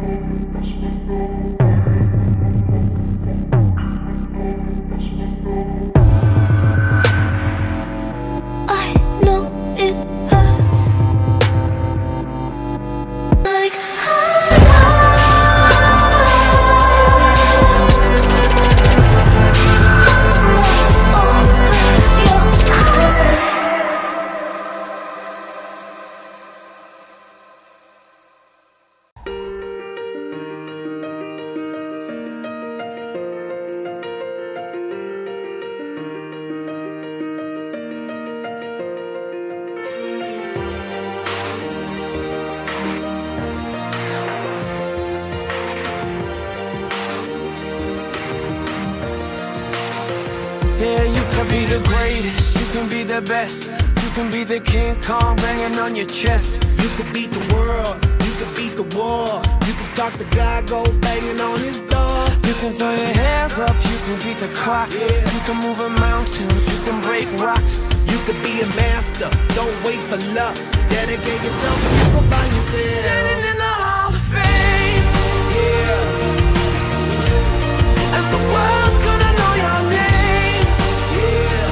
Yeah, you can be the greatest, you can be the best, you can be the King Kong banging on your chest. You can beat the world, you can beat the war. You can talk to God, go banging on his door. You can throw your hands up, you can beat the clock. You can move a mountain, you can break rocks. You can be a master, don't wait for luck. Dedicate yourself and you can find yourself standing in the Hall of Fame. Yeah. And the world's gonna know your name. Yeah.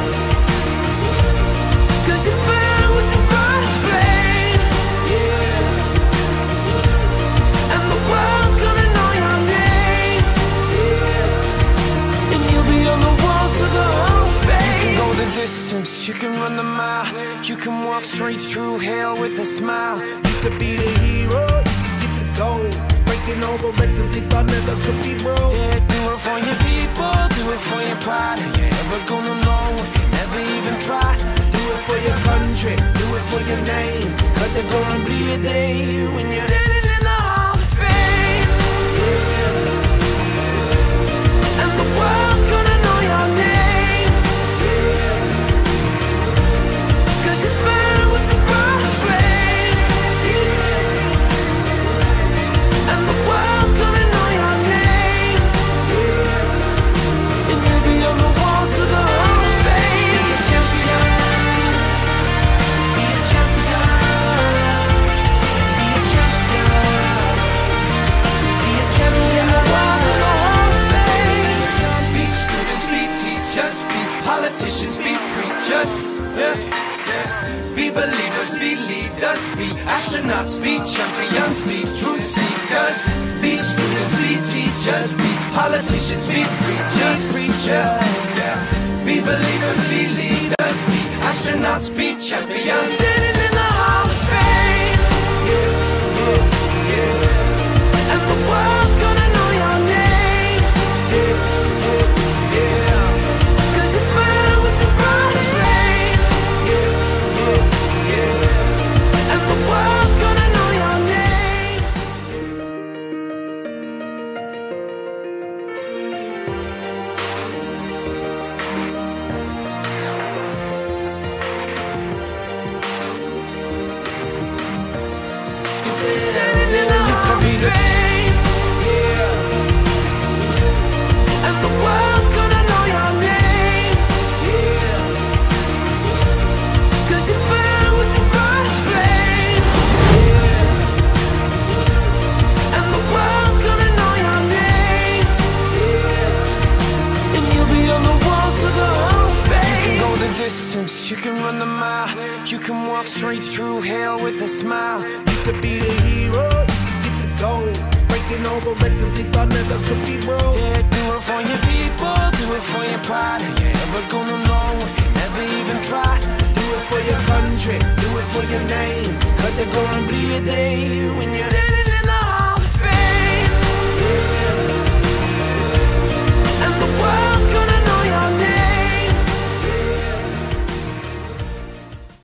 Cause you burn with the brightest flame. Yeah. And the world's gonna know your name. Yeah. And you'll be on the walls of the Hall of Fame. You can go the distance, you can run the mile. You can walk straight through hell with a smile. You could be the hero, you can get the gold. Breaking all the records they thought never could be broke. Yeah, do it for your people, do it for your pride. Are you ever gonna know if you never even try? Do it for your country, do it for your name. Cause there's gonna be a day when you're standing in the Hall of Fame. Yeah. And the world's gonna know your name. Yeah. Cause you burn with the brightest flame. Yeah. And the world's gonna know your name. Yeah. And you'll be on the walls of the Hall of Fame. Be a champion. Be a champion. Be a champion. Be a champion. Walls of the Hall of Fame. Be students, be teachers, be politicians, be preachers, yeah. Be believers, be leaders, be astronauts, be champions, be truth seekers. Be students, be teachers, be politicians, be preachers, yeah. Be believers, be leaders, be astronauts, be champions. Standing in the Hall of Fame. And the world's gonna know your name. Cause you burn with the brightest flame. And the world's gonna know your name. Standing in the Hall of Fame. And the world's gonna know your name. Cause you burn with the brightest flame. And the world's gonna know your name. And you'll be on the walls of the Hall of Fame. You can go the distance, you can run the mile. You can walk straight through hell with a smile. You could be the hero, you can get the gold. Breaking all the records they thought never could be broke. Yeah, do it for your people, do it for your pride. Are you ever gonna know if you never even try? Do it for your country, do it for your name. Cause there's gonna be a day when you're